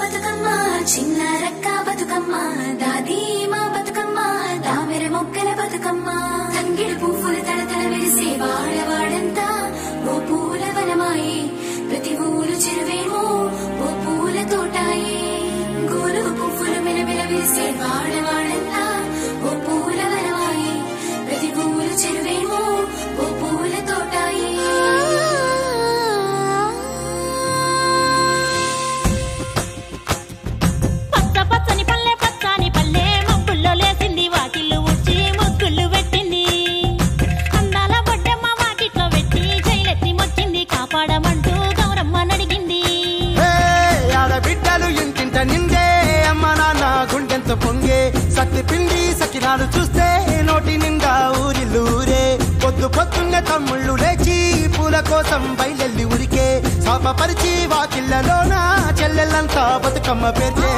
బతుకమ్మ చిన్న రక్క బతుకమ్మ దాది మా బతుకమ్మ దామెర మొక్కల బతుకమ్మ తంగిడు పువ్వులు తడతడ మెరిసే వాడవాడంతా ఓ పూల వనమాయే ప్రతి ఊరు చెరువేమో ఓ పూల తోటాయే గోలుగు పువ్వులు మెలమెల మెరిసే వాడవాడంతా ఓ పూల వనమాయే ప్రతి ఊరు చెరువేమో ఓ పూల తోటాయే పొంగే సత్తి పిండి సకినాలు చూస్తే నోటి నిండా ఊరిల్లూరే పొద్దు పొద్దున్నే తమ్ముళ్ళు లేచి పూల కోసం బయలెల్లి ఉరికే శాపపరిచి వాకిళ్ళలోన చెల్లెళ్ళంతా బతుకమ్మ పేర్చే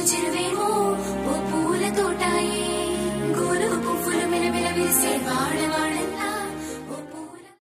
చెరువేమో ఓ పూల తోటాయే గోలుగు పువ్వులు మెలమెల విరిసే వాడవా